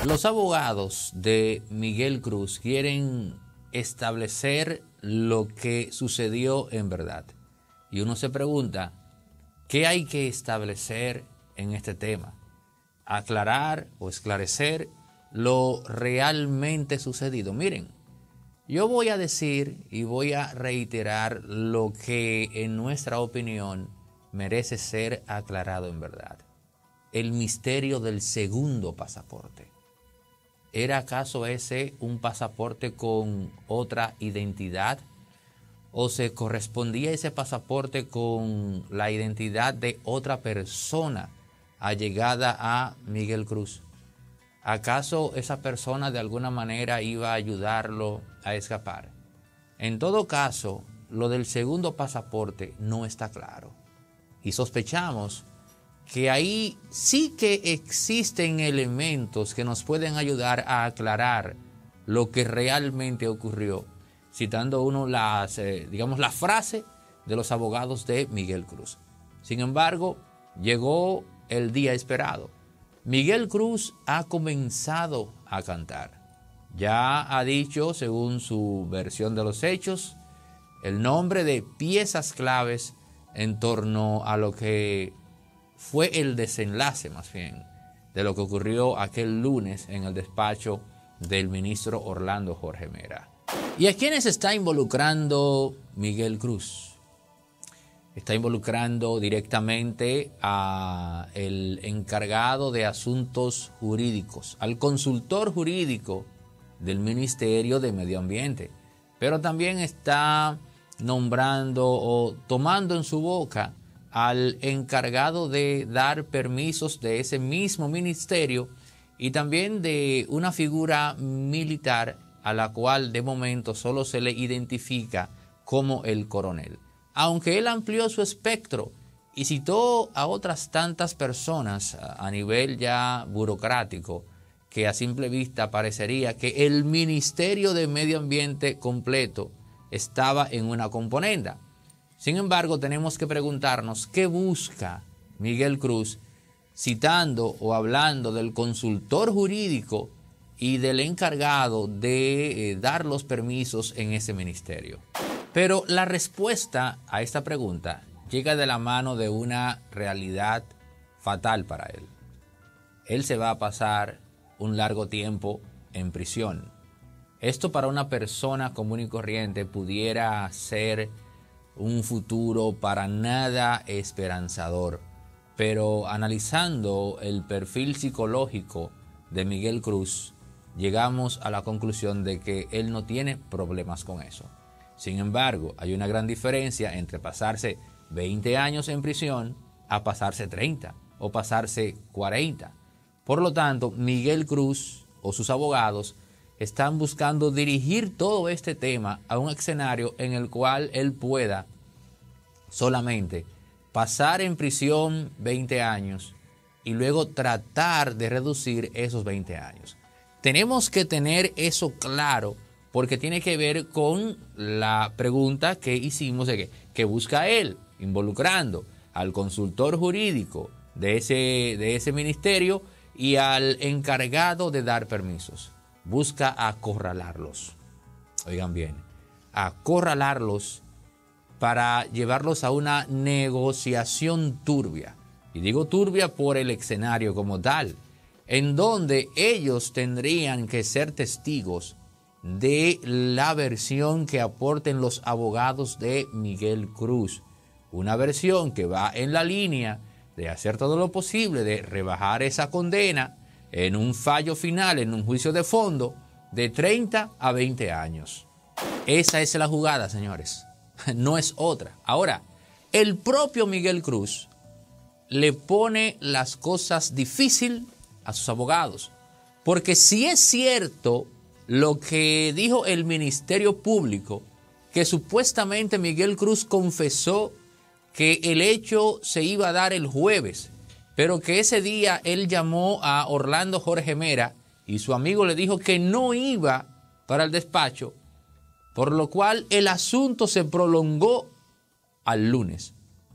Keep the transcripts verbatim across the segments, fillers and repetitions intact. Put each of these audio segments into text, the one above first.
Los abogados de Miguel Cruz quieren establecer lo que sucedió en verdad. Y uno se pregunta, ¿qué hay que establecer en este tema? Aclarar o esclarecer lo realmente sucedido. Miren, yo voy a decir y voy a reiterar lo que en nuestra opinión merece ser aclarado en verdad. El misterio del segundo pasaporte. ¿Era acaso ese un pasaporte con otra identidad? ¿O se correspondía ese pasaporte con la identidad de otra persona allegada a Miguel Cruz? ¿Acaso esa persona de alguna manera iba a ayudarlo a escapar? En todo caso, lo del segundo pasaporte no está claro. Y sospechamos que ahí sí que existen elementos que nos pueden ayudar a aclarar lo que realmente ocurrió, citando uno las, eh, digamos, la frase de los abogados de Miguel Cruz. Sin embargo, llegó el día esperado. Miguel Cruz ha comenzado a cantar. Ya ha dicho, según su versión de los hechos, el nombre de piezas claves en torno a lo que fue el desenlace, más bien, de lo que ocurrió aquel lunes en el despacho del ministro Orlando Jorge Mera. ¿Y a quiénes está involucrando Miguel Cruz? Está involucrando directamente al encargado de asuntos jurídicos, al consultor jurídico del Ministerio de Medio Ambiente, pero también está nombrando o tomando en su boca al encargado de dar permisos de ese mismo ministerio y también de una figura militar a la cual de momento solo se le identifica como el coronel. Aunque él amplió su espectro y citó a otras tantas personas a nivel ya burocrático, que a simple vista parecería que el Ministerio de Medio Ambiente completo estaba en una componenda. Sin embargo, tenemos que preguntarnos qué busca Miguel Cruz citando o hablando del consultor jurídico y del encargado de eh, dar los permisos en ese ministerio. Pero la respuesta a esta pregunta llega de la mano de una realidad fatal para él. Él se va a pasar un largo tiempo en prisión. Esto para una persona común y corriente pudiera ser un futuro para nada esperanzador, pero analizando el perfil psicológico de Miguel Cruz, llegamos a la conclusión de que él no tiene problemas con eso. Sin embargo, hay una gran diferencia entre pasarse veinte años en prisión a pasarse treinta o pasarse cuarenta. Por lo tanto, Miguel Cruz o sus abogados están buscando dirigir todo este tema a un escenario en el cual él pueda solamente pasar en prisión veinte años y luego tratar de reducir esos veinte años. Tenemos que tener eso claro porque tiene que ver con la pregunta que hicimos de que, que busca él, involucrando al consultor jurídico de ese, de ese ministerio y al encargado de dar permisos. Busca acorralarlos. Oigan bien, acorralarlos para llevarlos a una negociación turbia. Y digo turbia por el escenario como tal, en donde ellos tendrían que ser testigos de la versión que aporten los abogados de Miguel Cruz. Una versión que va en la línea de hacer todo lo posible de rebajar esa condena en un fallo final, en un juicio de fondo, de treinta a veinte años. Esa es la jugada, señores. No es otra. Ahora, el propio Miguel Cruz le pone las cosas difíciles a sus abogados. Porque si es cierto lo que dijo el Ministerio Público, que supuestamente Miguel Cruz confesó que el hecho se iba a dar el jueves, pero que ese día él llamó a Orlando Jorge Mera y su amigo le dijo que no iba para el despacho, por lo cual el asunto se prolongó al lunes.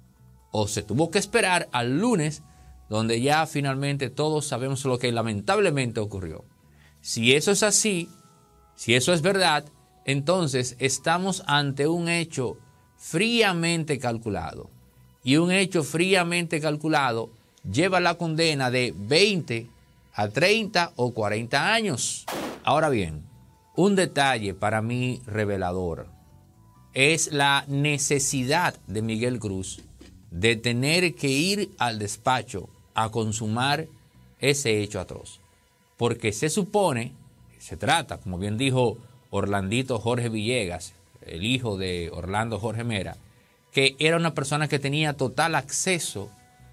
O se tuvo que esperar al lunes, donde ya finalmente todos sabemos lo que lamentablemente ocurrió. Si eso es así, si eso es verdad, entonces estamos ante un hecho fríamente calculado. Y un hecho fríamente calculado lleva la condena de veinte a treinta o cuarenta años. Ahora bien, un detalle para mí revelador es la necesidad de Miguel Cruz de tener que ir al despacho a consumar ese hecho atroz. Porque se supone, se trata, como bien dijo Orlandito Jorge Villegas, el hijo de Orlando Jorge Mera, que era una persona que tenía total acceso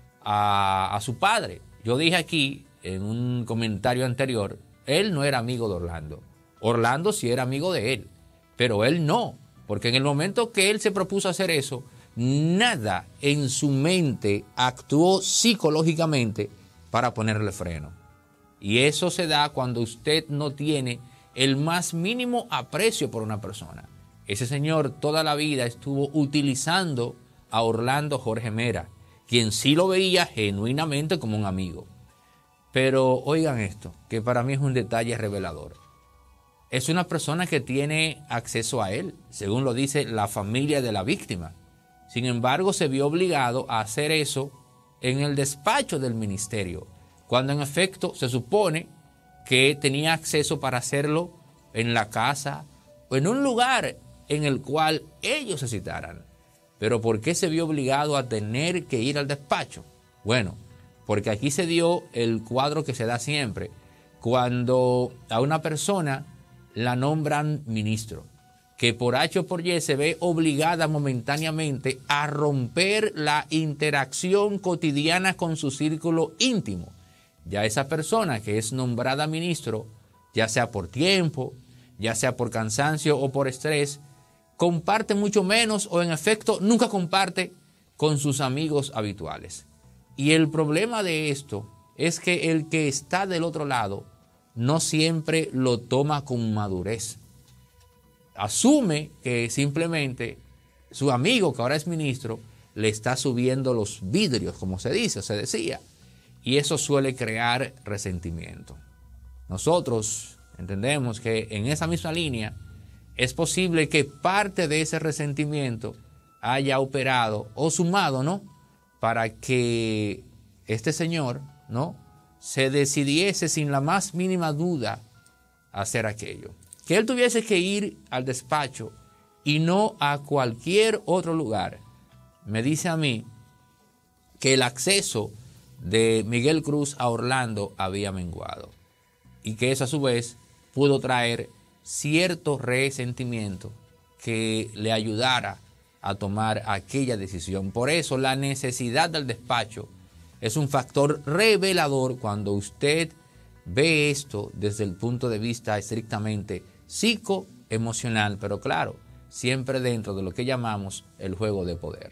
a, a su padre. Yo dije aquí, en un comentario anterior, él no era amigo de Orlando. Orlando sí era amigo de él, pero él no, porque en el momento que él se propuso hacer eso, nada en su mente actuó psicológicamente para ponerle freno. Y eso se da cuando usted no tiene el más mínimo aprecio por una persona. Ese señor toda la vida estuvo utilizando a Orlando Jorge Mera, quien sí lo veía genuinamente como un amigo. Pero oigan esto, que para mí es un detalle revelador. Es una persona que tiene acceso a él, según lo dice la familia de la víctima. Sin embargo, se vio obligado a hacer eso en el despacho del ministerio, cuando en efecto se supone que tenía acceso para hacerlo en la casa o en un lugar en el cual ellos se citaran. Pero ¿por qué se vio obligado a tener que ir al despacho? Bueno, porque aquí se dio el cuadro que se da siempre, cuando a una persona la nombran ministro, que por H o por Y se ve obligada momentáneamente a romper la interacción cotidiana con su círculo íntimo. Ya esa persona que es nombrada ministro, ya sea por tiempo, ya sea por cansancio o por estrés, comparte mucho menos o en efecto nunca comparte con sus amigos habituales. Y el problema de esto es que el que está del otro lado no siempre lo toma con madurez. Asume que simplemente su amigo, que ahora es ministro, le está subiendo los vidrios, como se dice o se decía. Y eso suele crear resentimiento. Nosotros entendemos que en esa misma línea es posible que parte de ese resentimiento haya operado o sumado, ¿no?, para que este señor, ¿no?, se decidiese sin la más mínima duda a hacer aquello. Que él tuviese que ir al despacho y no a cualquier otro lugar, me dice a mí que el acceso de Miguel Cruz a Orlando había menguado y que eso a su vez pudo traer cierto resentimiento que le ayudara a tomar aquella decisión. Por eso la necesidad del despacho es un factor revelador cuando usted ve esto desde el punto de vista estrictamente psicoemocional, pero claro, siempre dentro de lo que llamamos el juego de poder.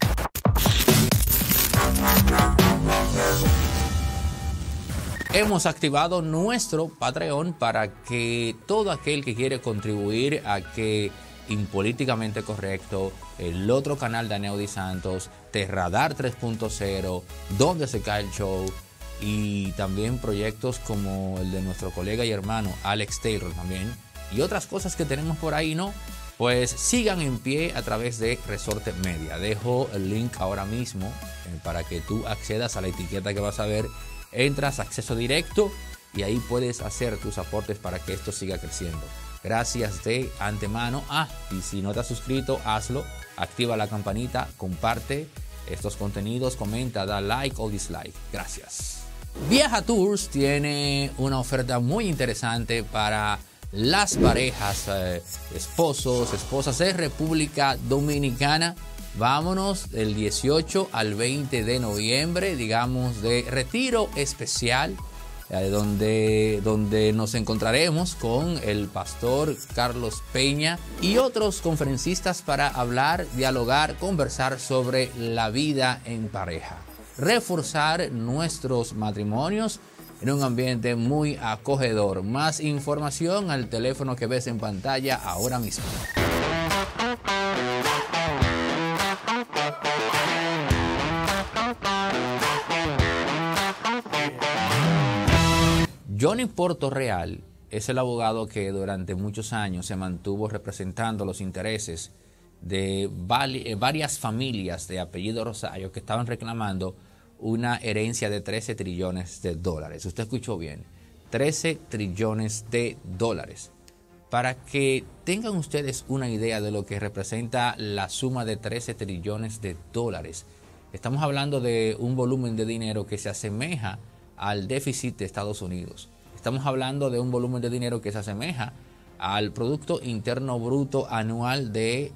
Hemos activado nuestro Patreon para que todo aquel que quiere contribuir a que Impolíticamente Correcto, el otro canal de Aneudi Santos, Terradar tres punto cero, Donde se cae el show y también proyectos como el de nuestro colega y hermano Alex Taylor también y otras cosas que tenemos por ahí, ¿no? Pues sigan en pie a través de Resorte Media. Dejo el link ahora mismo eh, para que tú accedas a la etiqueta que vas a ver. Entras a acceso directo y ahí puedes hacer tus aportes para que esto siga creciendo. Gracias de antemano. Ah, y si no te has suscrito, hazlo. Activa la campanita, comparte estos contenidos, comenta, da like o dislike. Gracias. Viaja Tours tiene una oferta muy interesante para las parejas, eh, esposos, esposas de República Dominicana. Vámonos del dieciocho al veinte de noviembre, digamos, de retiro especial, eh, donde, donde nos encontraremos con el pastor Carlos Peña y otros conferencistas para hablar, dialogar, conversar sobre la vida en pareja. Reforzar nuestros matrimonios en un ambiente muy acogedor. Más información al teléfono que ves en pantalla ahora mismo. Johnny Portorreal es el abogado que durante muchos años se mantuvo representando los intereses de varias familias de apellido Rosario que estaban reclamando una herencia de trece trillones de dólares. Usted escuchó bien, trece trillones de dólares. Para que tengan ustedes una idea de lo que representa la suma de trece trillones de dólares, estamos hablando de un volumen de dinero que se asemeja al déficit de Estados Unidos. Estamos hablando de un volumen de dinero que se asemeja al Producto Interno Bruto anual de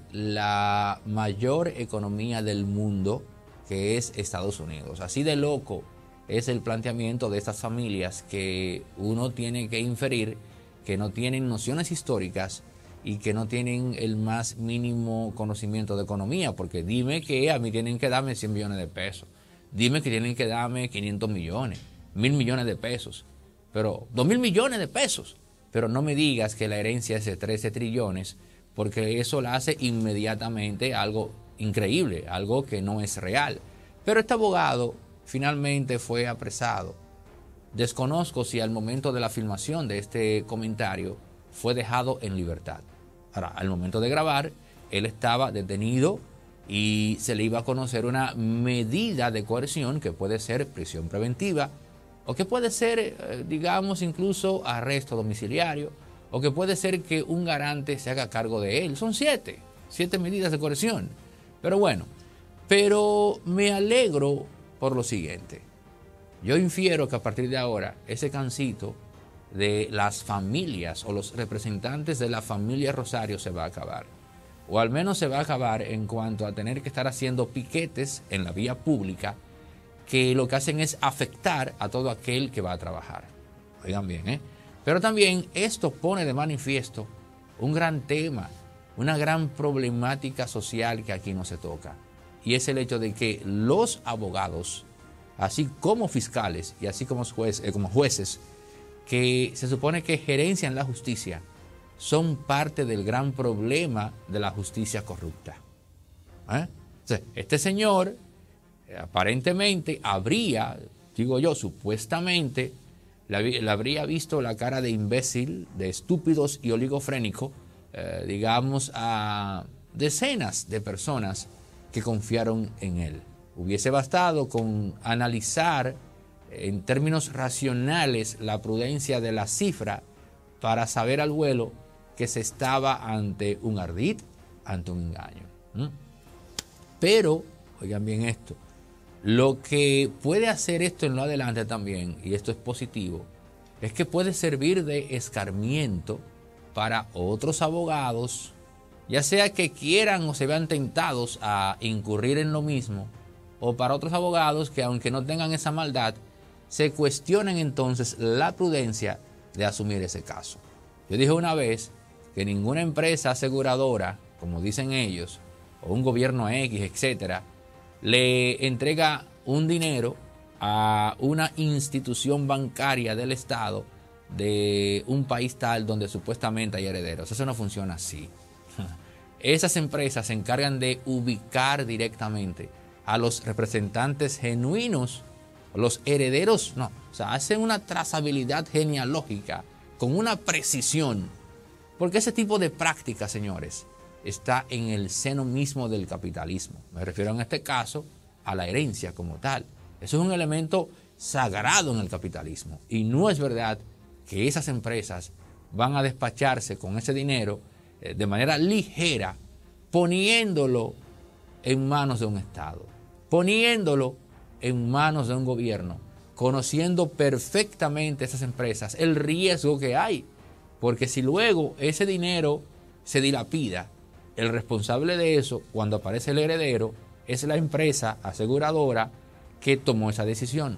la mayor economía del mundo, que es Estados Unidos. Así de loco es el planteamiento de estas familias que uno tiene que inferir que no tienen nociones históricas y que no tienen el más mínimo conocimiento de economía, porque dime que a mí tienen que darme cien millones de pesos, dime que tienen que darme quinientos millones, mil millones de pesos, pero dos mil millones de pesos, pero no me digas que la herencia es de trece trillones, porque eso la hace inmediatamente algo increíble, algo que no es real. Pero este abogado finalmente fue apresado. Desconozco si al momento de la filmación de este comentario fue dejado en libertad. Ahora, al momento de grabar, él estaba detenido y se le iba a conocer una medida de coerción que puede ser prisión preventiva o que puede ser, digamos, incluso arresto domiciliario o que puede ser que un garante se haga cargo de él. Son siete, siete medidas de coerción. Pero bueno, pero me alegro por lo siguiente. Yo infiero que a partir de ahora ese cancito de las familias o los representantes de la familia Rosario se va a acabar. O al menos se va a acabar en cuanto a tener que estar haciendo piquetes en la vía pública que lo que hacen es afectar a todo aquel que va a trabajar. Oigan bien, ¿eh? Pero también esto pone de manifiesto un gran tema, una gran problemática social que aquí no se toca. Y es el hecho de que los abogados, así como fiscales y así como, juez, eh, como jueces, que se supone que gerencian la justicia, son parte del gran problema de la justicia corrupta. ¿Eh? O sea, este señor eh, aparentemente habría, digo yo, supuestamente, le, le habría visto la cara de imbécil, de estúpidos y oligofrénico, eh, digamos, a decenas de personas que confiaron en él. Hubiese bastado con analizar en términos racionales la prudencia de la cifra para saber al vuelo que se estaba ante un ardid, ante un engaño. ¿Mm? Pero, oigan bien esto, lo que puede hacer esto en lo adelante también, y esto es positivo, es que puede servir de escarmiento para otros abogados, ya sea que quieran o se vean tentados a incurrir en lo mismo, o para otros abogados que aunque no tengan esa maldad, se cuestionen entonces la prudencia de asumir ese caso. Yo dije una vez que ninguna empresa aseguradora, como dicen ellos, o un gobierno X, etcétera, le entrega un dinero a una institución bancaria del Estado de un país tal donde supuestamente hay herederos. Eso no funciona así. Esas empresas se encargan de ubicar directamente a los representantes genuinos, los herederos, no, o sea, hacen una trazabilidad genealógica con una precisión, porque ese tipo de práctica, señores, está en el seno mismo del capitalismo. Me refiero en este caso a la herencia como tal. Eso es un elemento sagrado en el capitalismo y no es verdad que esas empresas van a despacharse con ese dinero eh, de manera ligera, poniéndolo en manos de un Estado, poniéndolo en manos de un gobierno, conociendo perfectamente esas empresas, el riesgo que hay, porque si luego ese dinero se dilapida, el responsable de eso, cuando aparece el heredero, es la empresa aseguradora que tomó esa decisión.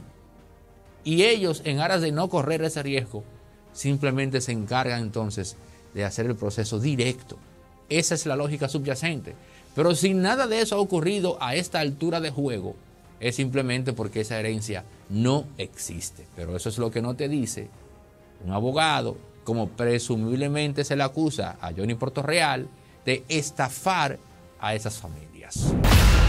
Y ellos, en aras de no correr ese riesgo, simplemente se encargan entonces de hacer el proceso directo. Esa es la lógica subyacente. Pero si nada de eso ha ocurrido a esta altura de juego, es simplemente porque esa herencia no existe. Pero eso es lo que no te dice un abogado, como presumiblemente se le acusa a Johnny Portorreal, de estafar a esas familias.